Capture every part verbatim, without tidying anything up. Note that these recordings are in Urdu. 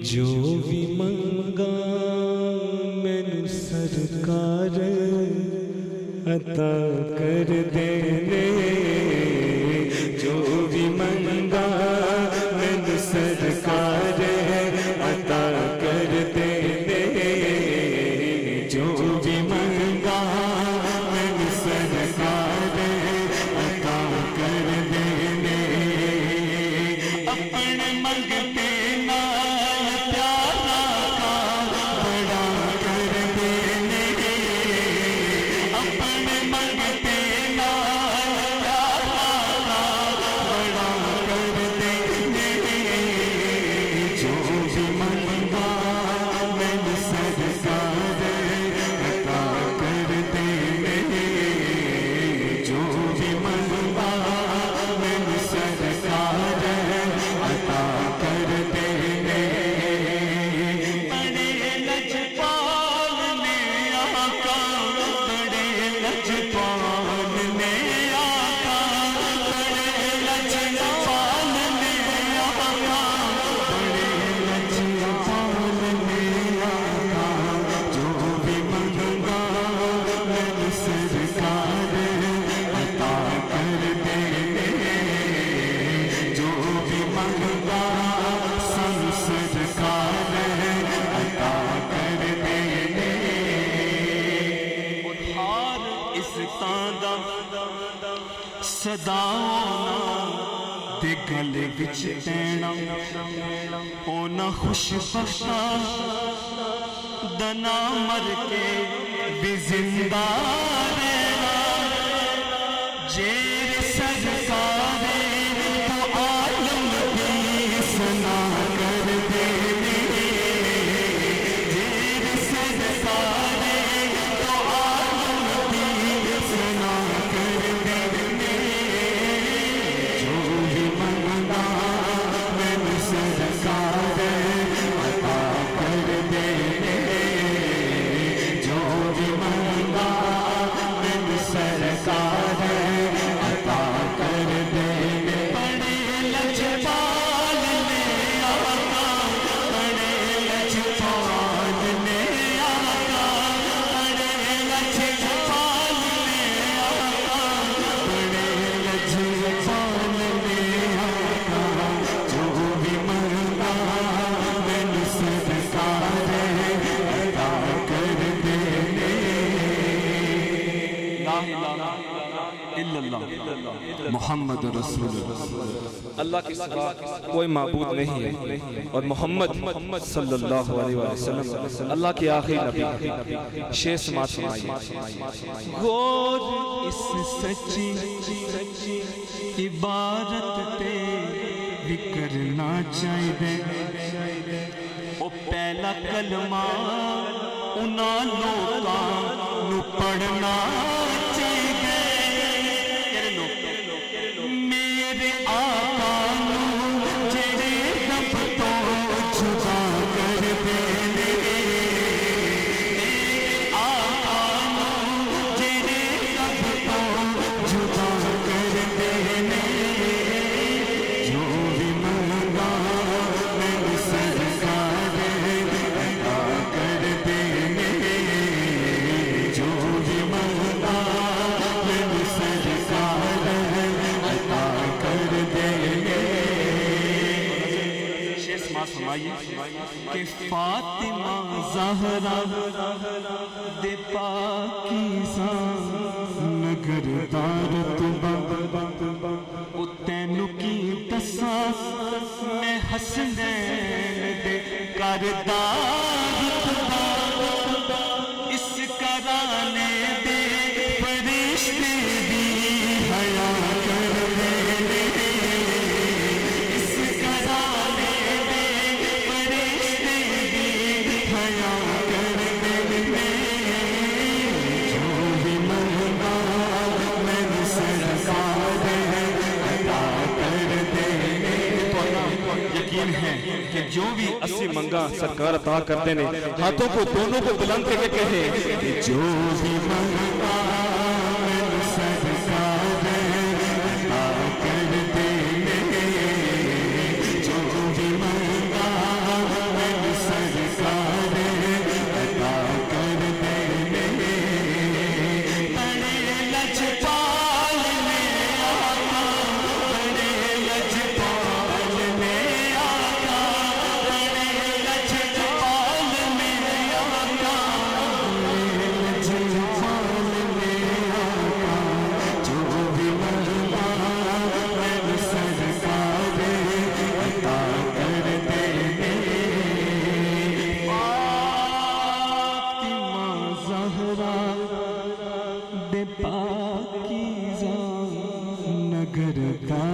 جو بھی منگا مینو سرکار عطا کر دینے جو بھی منگا مینو سرکار عطا کر دینے جو بھی منگا مینو سرکار عطا کر دینے اپنے منگتے نال پیارا کا بڑا کر دینے اپنے منگتے نال پیارا کا بڑا کر دینے جو بھی منگا مینو سرکار عطا کر دینے جو بھی منگا مینو سرکار عطا کر دینے بڑے لجپال نے آقا بڑے لجپال نے آقا بڑے لجپال نے آقا بڑے لجپال نے آقا جو بھی منگا مینو سرکار عطا کر دینے جو بھی منگا سن سرکار عطا کر دینے ادھار اس تاندہ صداؤں دے گلے وچ پینا اونا خوش بخشا دنا مر کے بھی زندہ رہنا جیر سرکار تو عالم بھی سنا کر دینے جیر سرکار تو عالم بھی سنا کر دینے جو بھی منگا مینو سرکار عطا کر دینے جو بھی منگا مینو سرکار عطا کر دینے بڑے لجپال نے آقا بڑے لجپال نے آقا بڑے لجپال نے آقا بڑے لجپال نے آقا جو بھی منگا مینو سرکار عطا کر دینے لا الہ الا اللہ محمد رسول اللہ اللہ کے سوا کوئی معبود نہیں ہے اور محمد صلی اللہ علیہ وسلم اللہ کے آخری نبی شیخ سماعت فرمائیے غور اس سچی عبارت تے بھی کرنا چاہیے او پہلا کلمہ انہا لوگاں نو پڑھنا چاہیے میرے آقا نو جڑے رب تو جدا کر دینے میرے آقا نو جڑے رب تو جدا کر دینے جو بھی منگا مینو سرکار عطا کر دینے جو بھی منگا مینو سرکار عطا کر دینے شیخ سماعت فرمائیے کہ فاطمہ زہرا دے پاکیزہ نگردار تو او تینو کی دسا میں حسنین دے کردار تو اس کرانے دے فرشتے بھی حیا کر دینے اس کرانے دے فرشتے بھی حیا کر دینے جو بھی منگا مینو سرکار عطا کر دینے یقین ہے کہ جو بھی اسی منگا سرکار عطا کرتے ہیں ہاتھوں کو دونوں کو بلند کر کے کہے جو بھی منگا مینو سرکار عطا کر دینے جو بھی منگا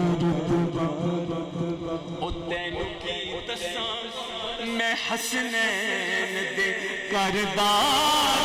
او تینو کی دساں میں حسنین دے کردار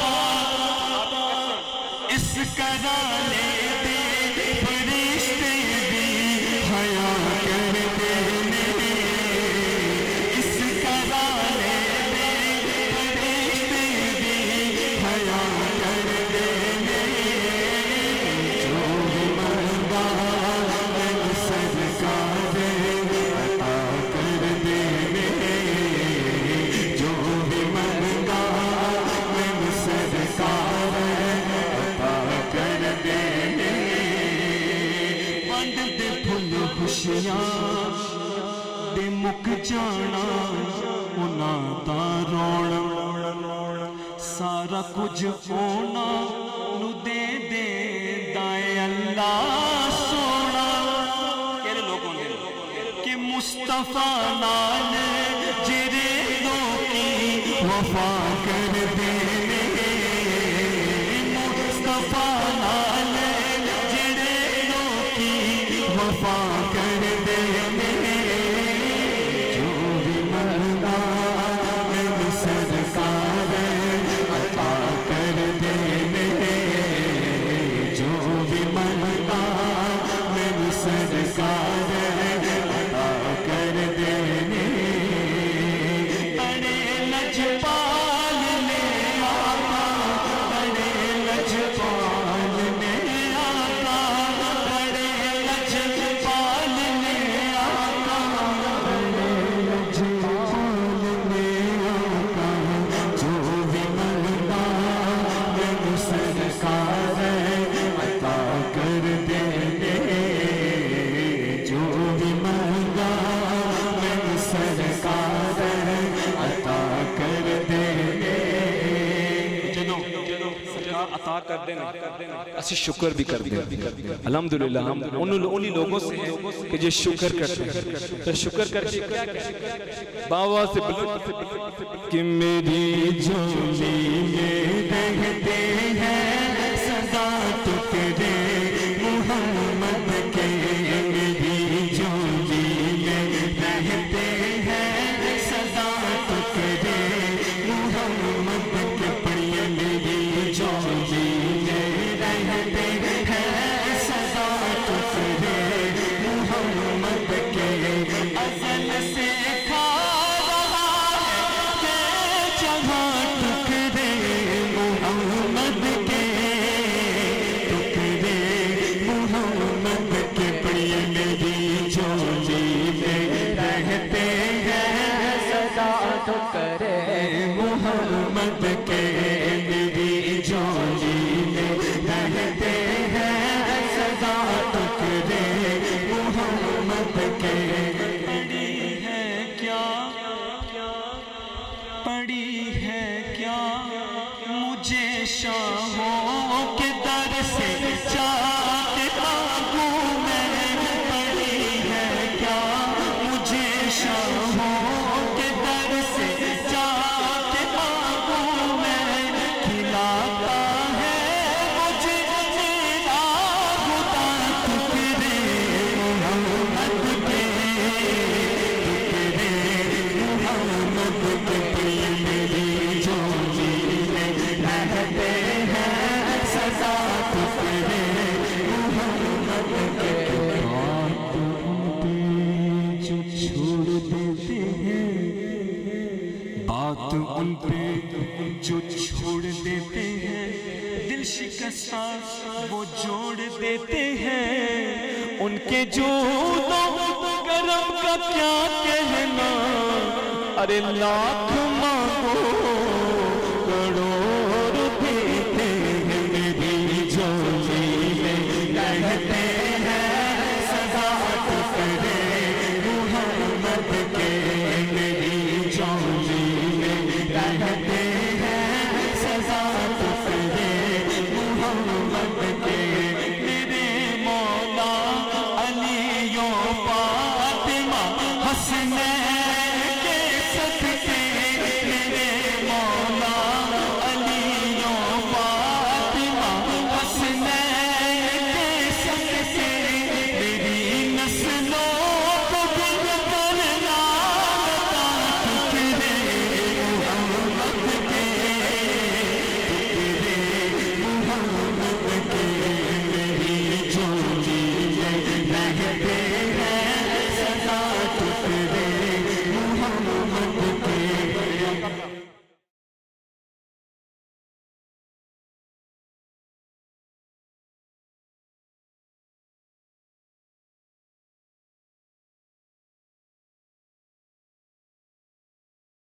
اس کرالے دے فرشتے بھی حیا کرتے نے اس کرالے دے فرشتے بھی حیا کرتے نے جو بھی منگا من صدقہ دے عطا کر دینے جو بھی منگا من صدقہ دے عطا کر دینے ونڈ دے پھل خوشیاں دے مک جانا انہاں دا رونا سارا کچھ ہونا نو دے دے دائے اللہ سونا کہنے لوگ ہوندے کہ مصطفیٰ نال جرے دو کی وفا کر دے مصطفیٰ نال جرے دو کی وفا کر دے جو بھی منگا من صدقہ دے عطا کر دینے جو بھی منگا من صدقہ دے عطا کر دینے بڑے لجپال نے آقا بڑے لجپال نے آقا بڑے لجپال نے آقا بڑے لجپال نے آقا جو بھی منگا من صدقہ دے عطا کر دینے جو بھی منگا من صدقہ دے عطا کر دینے جنو سرکار عطا کر دینے اسی شکر بھی کر دیں الحمدللہ ہم انہی لوگوں سے ہیں کہ جو شکر کرتے ہیں تو شکر کر کے کیا کریں باوا سے بلند کہ میری جھولی میں رہتے ہیں سدا ٹکڑے محمد کے میری جھولی میں رہتے ہیں سدا ٹکڑے محمد کے پڑھیے میری جھولی میں رہتے ہیں سدا ٹکڑے محمد کے ازل سے کھا رہا ہے جہاں ٹکڑے محمد کے ٹکڑے محمد کے پڑھیے میری جھولی میں رہتے ہیں سدا ٹکڑے محمد کے میری جھولی میں رہتے ہیں سدا ٹکڑے محمد کے پڑی ہے کیا پڑی ہے کیا مجھے شاہوں کے در سے چاہتے مانگوں میں پڑی ہے کیا مجھے شاہوں کے در سے چاہتے مانگوں میں کھلاتا ہے مجھے میرا خدا ٹکڑے محمد کے ٹکڑے محمد کے پڑھیے میری جھولی میں رہتے ہیں سدا ٹکڑے محمد کے بات ان پہ جو چھوڑ دیتے ہیں بات ان پہ جو چھوڑ دیتے ہیں دل شکستہ وہ جوڑ دیتے ہیں ان کے جود و کرم کا کیا کہنا ارے لاکھ مانگو